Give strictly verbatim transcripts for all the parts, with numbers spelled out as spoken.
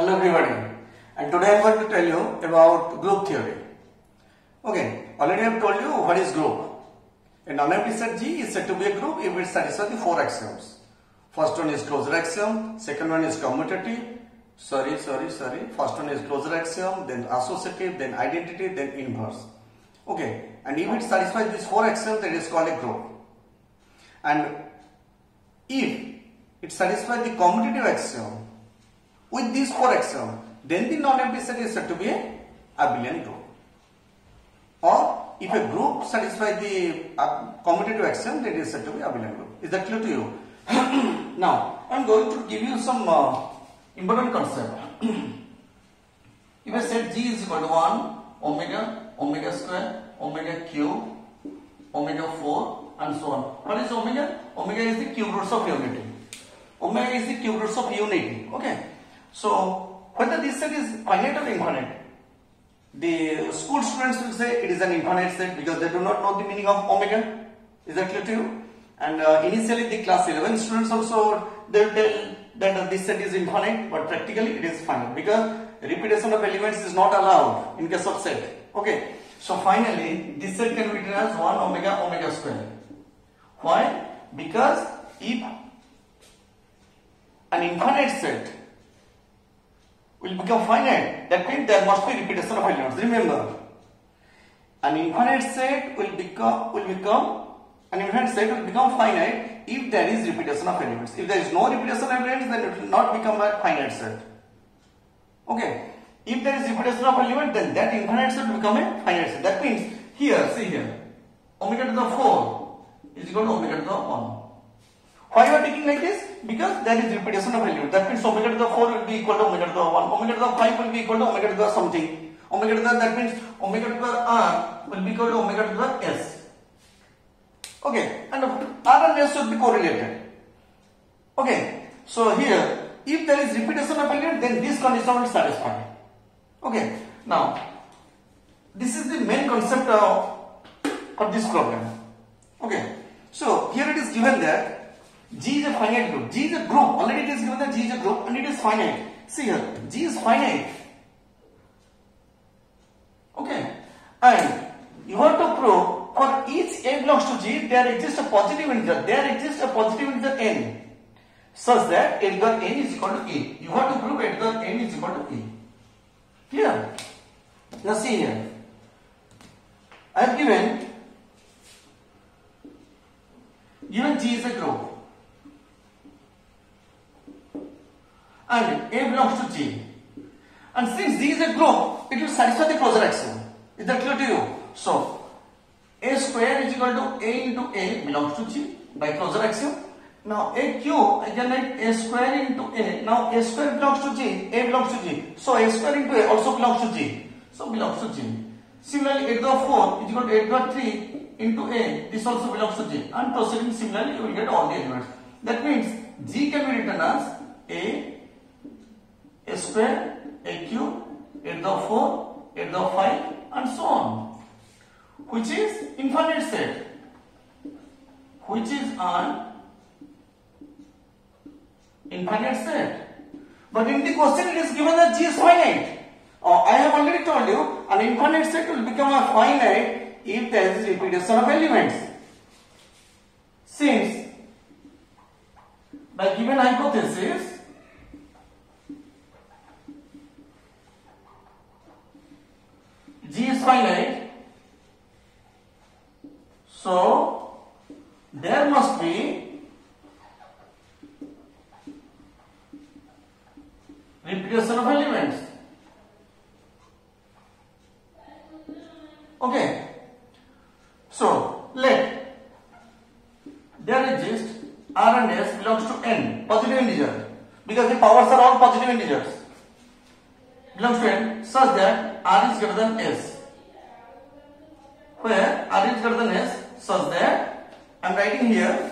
Hello everybody, and today I am going to tell you about group theory. Okay, already I have told you what is group. A non-empty set G is said to be a group if it satisfies the four axioms. First one is closure axiom, second one is commutative, sorry, sorry, sorry, first one is closure axiom, then associative, then identity, then inverse. Okay, and if it satisfies these four axioms, that is called a group. And if it satisfies the commutative axiom with these four axioms, then the non-empty set is said to be a abelian group. Or if a group satisfies the uh, commutative axiom, then it is said to be abelian group. Is that clear to you? Now, I am going to give you some uh, important concept. If I set G is equal to one, omega, omega square, omega cube, omega four, and so on. What is omega? Omega is the cube roots of unity. Omega is the cube roots of unity. Okay. So, whether this set is finite or infinite, the school students will say it is an infinite set because they do not know the meaning of omega. Is that clear to you? And uh, initially the class eleven students also, they will tell that uh, this set is infinite, but practically it is finite because repetition of elements is not allowed in case of set. Okay. So finally this set can be written as one omega omega square. Why? Because if an infinite set will become finite, that means there must be repetition of elements. Remember, an infinite set will become will become an infinite set will become finite if there is repetition of elements. If there is no repetition of elements, then it will not become a finite set. Okay. If there is repetition of elements, then that infinite set will become a finite set. That means here, see here, omega to the four is equal to omega to the one. Why you are taking like this? Because there is repetition of elements. That means omega to the four will be equal to omega to the one. Omega to the five will be equal to omega to the something. Omega to the, that means omega to the r will be equal to omega to the s. Okay, and r and s should be correlated. Okay, so here, if there is repetition of element, then this condition will satisfy. Okay, now this is the main concept of, of this problem. Okay, so here it is given that G is a finite group. G is a group. Already it is given that G is a group and it is finite. See here, G is finite. Okay, and you have to prove for each A belongs to G, there exists a positive integer. There exists a positive integer n, such that edgar n is equal to A. You have to prove edgar n is equal to A. Here, now see here. I have given given G is a group, and A belongs to G. And since G is a group, it will satisfy the closure axiom. Is that clear to you? So, A square is equal to A into A belongs to G by closure axiom. Now A cube, I can write A square into A. Now A square belongs to G, A belongs to G. So A square into A also belongs to G. So belongs to G. Similarly, A to the four is equal to A to the three into A. This also belongs to G. And proceeding similarly, you will get all the elements. That means G can be written as A, A square, A cube, A to the four, A to the five, and so on. Which is infinite set, which is an infinite set. But in the question it is given that G is finite. Uh, I have already told you an infinite set will become a finite if there is repetition of elements. Since by given hypothesis G is finite, so there must be repetition of elements. Okay. So let there exists R and S belongs to N, positive integer, because the powers are all positive integers, belongs to N, such that R is greater than S. Where R is greater than S, such that I am writing here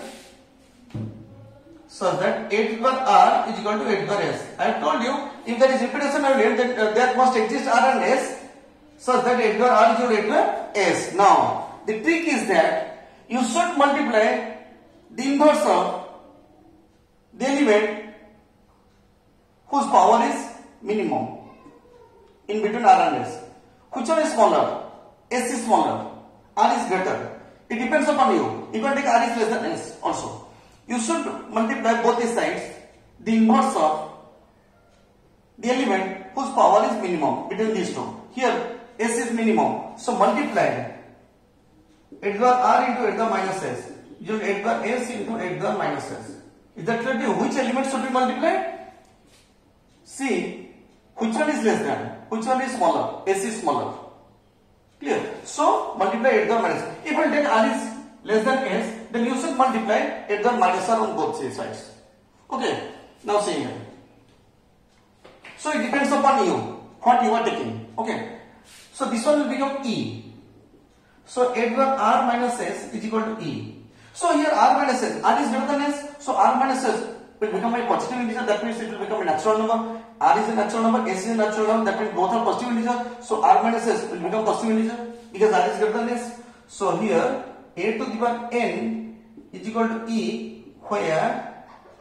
such that A to the power R is equal to A to the power S. I have told you if there is repetition of element, then uh, there must exist R and S such that A to the power R is equal to A to the power S. Now the trick is that you should multiply the inverse of the element whose power is minimum minimum in between R and S. Which one is smaller? S is smaller, R is greater. It depends upon you. You can take R is less than S also. You should multiply both these sides, the inverse of the element whose power is minimum between these two. Here S is minimum, so multiply Edgar R into Edgar minus S. You Edgar S into Edgar minus S. Is that clear to you? Which element should be multiplied? See, which one is less than? Which one is smaller? S is smaller. Clear? So multiply Edgar minus. If I take R is less than S, then you should multiply Edgar minus R on both sides. Okay. Now see here. So it depends upon you what you are taking. Okay. So this one will become E. So Edgar R minus S is equal to E. So here R minus S, R is greater than S, so R minus S will become a positive integer, that means it will become a natural number. R is a natural number, S is a natural number, that means both are positive integer, so R minus S will become positive integer because R is greater than S. So here A to the power N is equal to E, where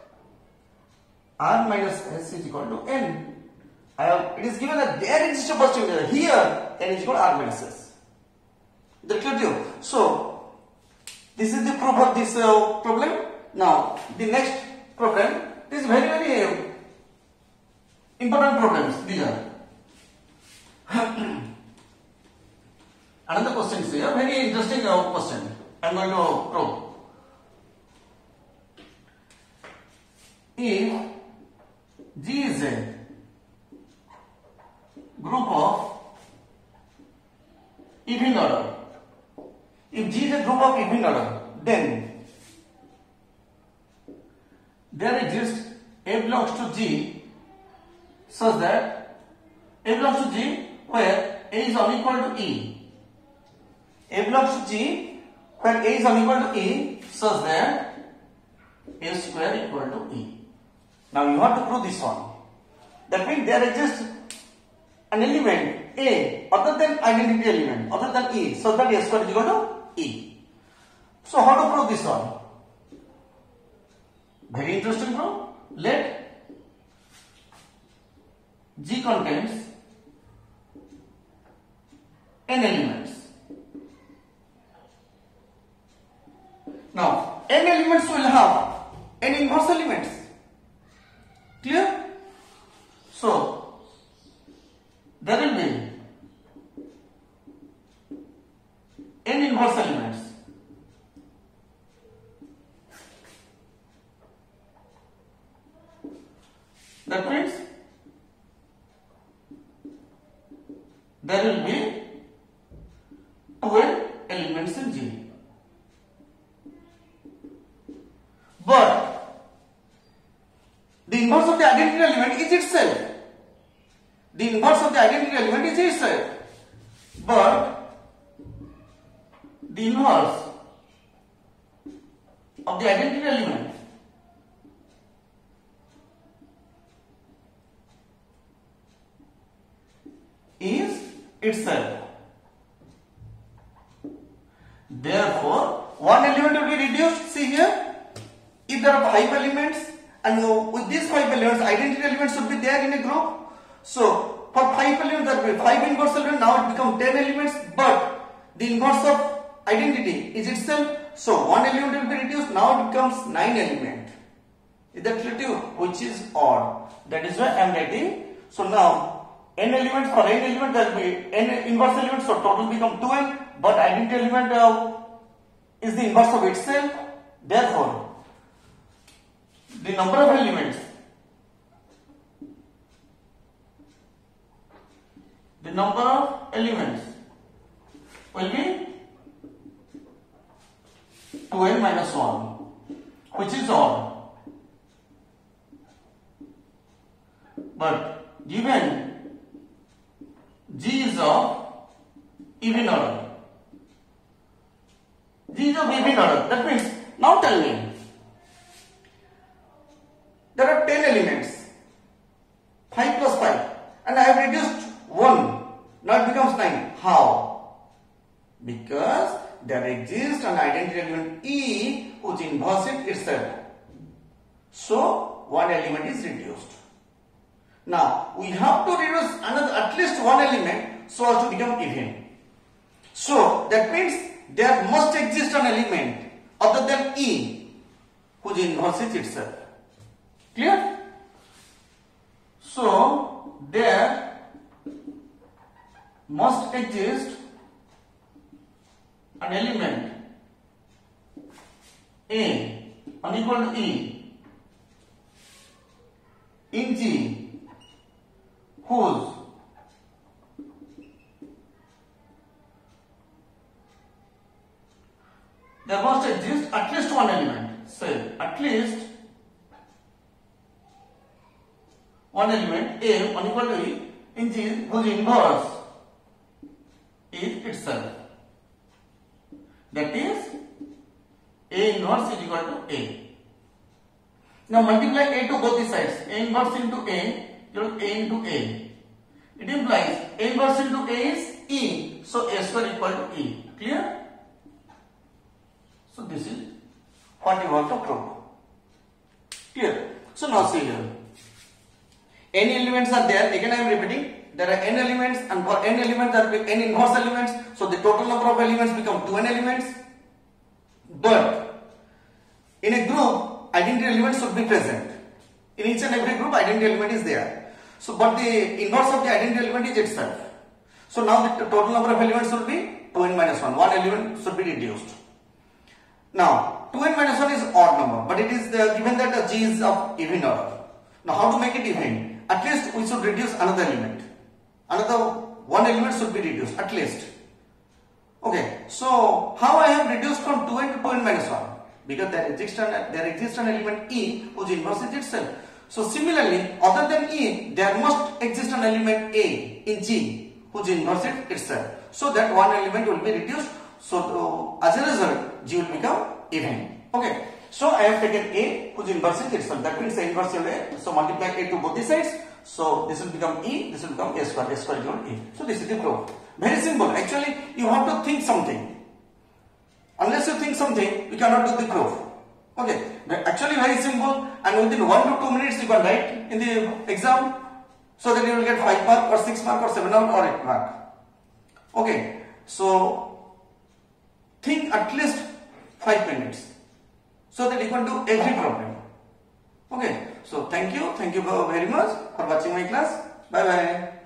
R minus S is equal to N. I have, it is given that there exists a positive integer, here N is equal to R minus S. That clear to you? So this is the proof of this uh, problem. Now the next problem is very very uh, important problems. These are another question is here, very interesting uh, question. I am going to prove. If G is a group of even order, if G is a group of even order, then there exists A belongs to G such that A belongs to G where A is unequal to E. A belongs to G where A is unequal to E such that A square equal to E. Now you have to prove this one. That means there exists an element A other than identity element, other than E, so that A square is equal to E. So how to prove this one? Very interesting proof. Let G contains n elements. Now n elements will have n inverse elements. Clear? So there will be n inverse elements. That means there will be twelve elements in G. But the inverse of the identity element is itself. The inverse of the identity element is itself. But the inverse of the identity element is itself. Therefore, one element will be reduced. See here, if there are five elements, and with these five elements, identity elements should be there in a group. So, for five elements, there will be five inverse elements. Now it becomes ten elements, but the inverse of identity is itself. So, one element will be reduced. Now it becomes nine elements. Is that clear to you? Which is odd. That is why I am writing. So now n elements, for n element there will be n inverse elements, so total become two n, but identity element uh, is the inverse of itself. Therefore, the number of elements, the number of elements will be two n minus one, which is odd. But given G is of even order, G is of even order, that means, now tell me, there are ten elements, five plus five, and I have reduced one, now it becomes nine. How? Because there exists an identity element E which inverse it itself. So one element is reduced. Now we have to reduce another at least one element so as to become even. So that means there must exist an element other than E whose inverse is itself. Clear? So there must exist an element A unequal to E in G whose there must exist at least one element. Say at least one element A unequal to E in G whose inverse is itself. That is A inverse is equal to A. Now multiply A to both the sides. A inverse into A equal to A into A. It implies A inverse into A is E. So A square equal to E. Clear? So this is what you want to prove. Clear? So now see here. N elements are there. Again I am repeating. There are n elements, and for n elements there will be n inverse elements. So the total number of elements become two n elements. But in a group, identity elements should be present. In each and every group, identity element is there. So, but the inverse of the identity element is itself. So now the total number of elements should be two n minus one. One element should be reduced. Now two n minus one is odd number, but it is the, given that the G is of even order. Now how to make it even? At least we should reduce another element. Another one element should be reduced at least. Okay, so how I have reduced from two n to two n minus one? Because there exists an, there exists an element E whose inverse is itself. So similarly, other than E, there must exist an element A in G whose inverse is itself. So that one element will be reduced. So uh, as a result, G will become even. Okay, so I have taken A whose inverse is itself. That means the inverse of A. So multiply A to both the sides. So this will become E, this will become A square, A square equal to E. So this is the proof. Very simple. Actually, you have to think something. Unless you think something, you cannot do the proof. Okay, but actually very simple, and within one to two minutes you can write in the exam, so that you will get five mark or six mark or seven mark or eight mark. Okay, so think at least five minutes, so that you can do every problem. Okay, so thank you, thank you very much for watching my class. Bye bye.